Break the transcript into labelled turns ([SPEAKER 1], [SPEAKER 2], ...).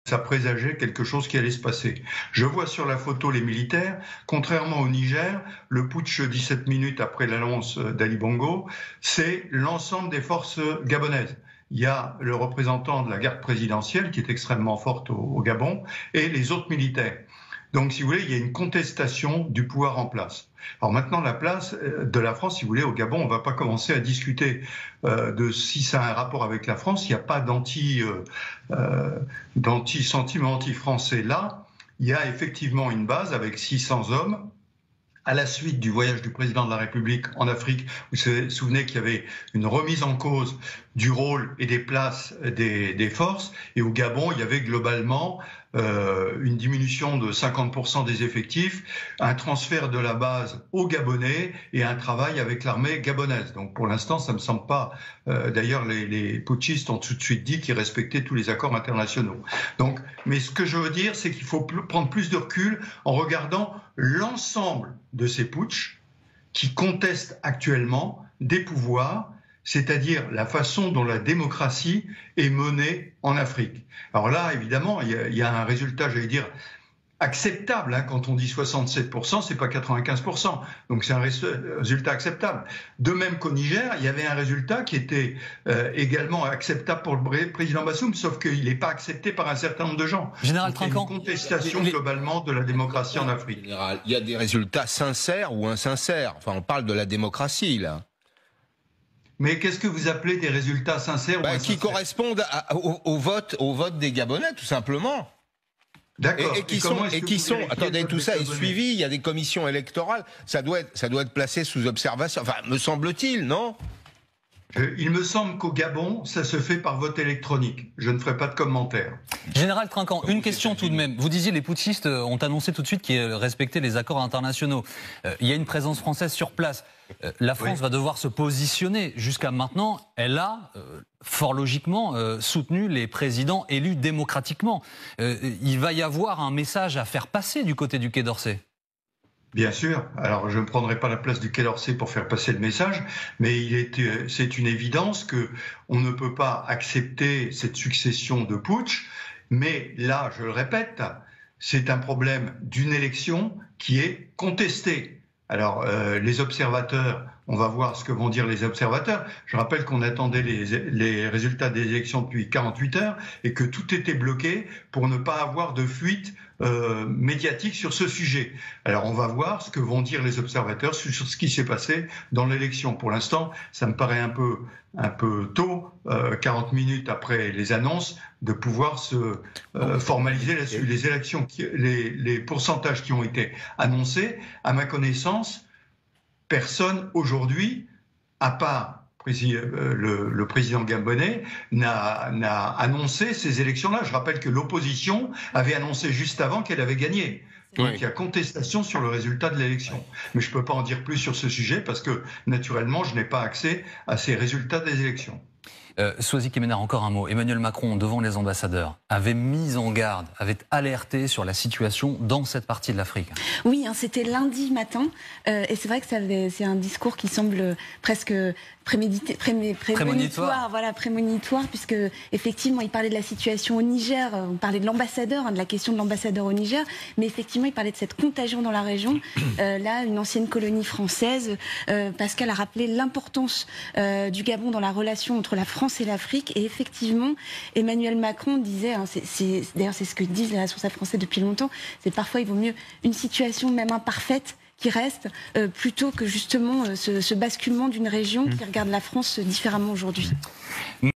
[SPEAKER 1] ça présageait quelque chose qui allait se passer. Je vois sur la photo les militaires. Contrairement au Niger, le putsch 17 minutes après l'annonce d'Ali Bongo, c'est l'ensemble des forces gabonaises. Il y a le représentant de la garde présidentielle qui est extrêmement forte au Gabon et les autres militaires. Donc, si vous voulez, il y a une contestation du pouvoir en place. Alors maintenant, la place de la France, si vous voulez, au Gabon, on ne va pas commencer à discuter de si ça a un rapport avec la France. Il n'y a pas d'anti-sentiment anti-français là. Il y a effectivement une base avec 600 hommes. À la suite du voyage du président de la République en Afrique, vous vous souvenez qu'il y avait une remise en cause du rôle et des places des forces. Et au Gabon, il y avait globalement une diminution de 50% des effectifs, un transfert de la base aux Gabonais et un travail avec l'armée gabonaise. Donc pour l'instant, ça ne me semble pas. D'ailleurs, les putschistes ont tout de suite dit qu'ils respectaient tous les accords internationaux. Donc, mais ce que je veux dire, c'est qu'il faut prendre plus de recul en regardant l'ensemble de ces putschs qui contestent actuellement des pouvoirs, c'est-à-dire la façon dont la démocratie est menée en Afrique. Alors là, évidemment, il y a un résultat, j'allais dire, acceptable. Hein, quand on dit 67%, c'est pas 95%. Donc c'est un résultat acceptable. De même qu'au Niger, il y avait un résultat qui était également acceptable pour le président Bassoum, sauf qu'il n'est pas accepté par un certain nombre de gens.
[SPEAKER 2] Général Trinquant.
[SPEAKER 1] Il y a une contestation globalement de la démocratie en Afrique.
[SPEAKER 3] Général, il y a des résultats sincères ou insincères. Enfin, on parle de la démocratie, là.
[SPEAKER 1] Mais qu'est-ce que vous appelez des résultats sincères ou insincères ?
[SPEAKER 3] Qui correspondent au vote des Gabonais, tout simplement.
[SPEAKER 1] D'accord.
[SPEAKER 3] Et qui sont, attendez, tout ça est suivi, il y a des commissions électorales, ça doit être placé sous observation, enfin, me semble-t-il, non ?
[SPEAKER 1] Il me semble qu'au Gabon, ça se fait par vote électronique. Je ne ferai pas de commentaire.
[SPEAKER 2] Général Trinquant, une question tout de même. Vous disiez les putschistes ont annoncé tout de suite qu'ils respectaient les accords internationaux. Il y a une présence française sur place. La France va devoir se positionner. Jusqu'à maintenant, elle a, fort logiquement, soutenu les présidents élus démocratiquement. Il va y avoir un message à faire passer du côté du Quai d'Orsay.
[SPEAKER 1] Bien sûr. Alors, je ne prendrai pas la place du Quai d'Orsay pour faire passer le message, mais c'est une évidence que on ne peut pas accepter cette succession de putsch. Mais là, je le répète, c'est un problème d'une élection qui est contestée. Alors, les observateurs, on va voir ce que vont dire les observateurs. Je rappelle qu'on attendait les résultats des élections depuis 48 heures et que tout était bloqué pour ne pas avoir de fuite médiatique sur ce sujet. Alors, on va voir ce que vont dire les observateurs sur ce qui s'est passé dans l'élection. Pour l'instant, ça me paraît un peu tôt, 40 minutes après les annonces, de pouvoir se formaliser là-dessus. Les élections, les pourcentages qui ont été annoncés, à ma connaissance, personne aujourd'hui, à part le président gabonais, n'a annoncé ces élections-là. Je rappelle que l'opposition avait annoncé juste avant qu'elle avait gagné. Donc il y a contestation sur le résultat de l'élection. Mais je ne peux pas en dire plus sur ce sujet parce que, naturellement, je n'ai pas accès à ces résultats des élections.
[SPEAKER 2] Soisy Kemener, encore un mot. Emmanuel Macron, devant les ambassadeurs, avait mis en garde, avait alerté sur la situation dans cette partie de l'Afrique.
[SPEAKER 4] Oui, hein, c'était lundi matin. Et c'est vrai que c'est un discours qui semble presque prémonitoire. Voilà, prémonitoire, puisque effectivement, il parlait de la situation au Niger. On parlait de l'ambassadeur, hein, de la question de l'ambassadeur au Niger. Mais effectivement, il parlait de cette contagion dans la région. Là, une ancienne colonie française. Pascal a rappelé l'importance du Gabon dans la relation entre la France et l'Afrique. Et effectivement, Emmanuel Macron disait, hein, d'ailleurs c'est ce que disent les responsables français depuis longtemps, c'est parfois il vaut mieux une situation même imparfaite qui reste, plutôt que justement ce basculement d'une région qui regarde la France différemment aujourd'hui.